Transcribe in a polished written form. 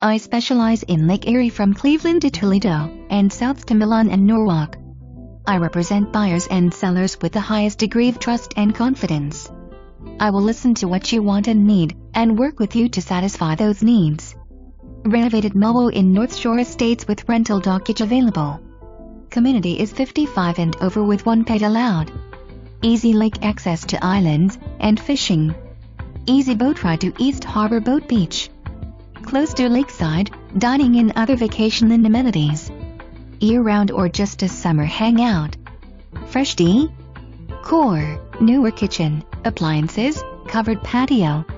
I specialize in Lake Erie from Cleveland to Toledo, and south to Milan and Norwalk. I represent buyers and sellers with the highest degree of trust and confidence. I will listen to what you want and need, and work with you to satisfy those needs. Renovated Mobile in North Shore Estates with rental dockage available. Community is 55 and over with 1 pet allowed. Easy lake access to islands and fishing. Easy boat ride to East Harbor Boat Beach. Close to Lakeside, dining and other vacationland amenities. Year-round or just a summer hangout. Fresh décor, newer kitchen, appliances, covered patio,